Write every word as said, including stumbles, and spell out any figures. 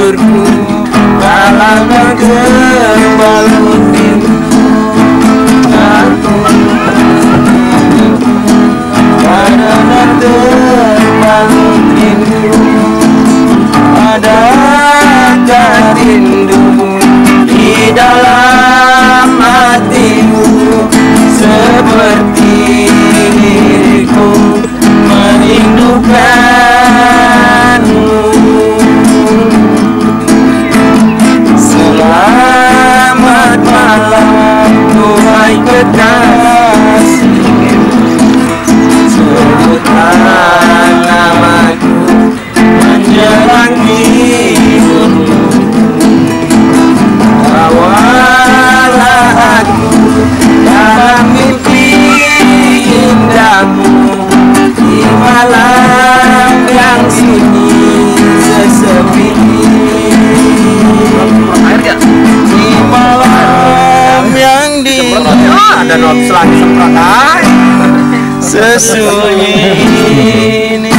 tidurku kala terbangun dirimu. Aku karena terbangun dirimu. Adakah rindu di dalam hatimu seperti diriku merindukanmu. Selamat malam duhai kekasih, sebutlah namaku menjelang tidur. Bawalah aku dalam mimpi indahmu di malam yang sunyi sesepi. Di malam yang dingin ada not selagi semprot sesunyi ini.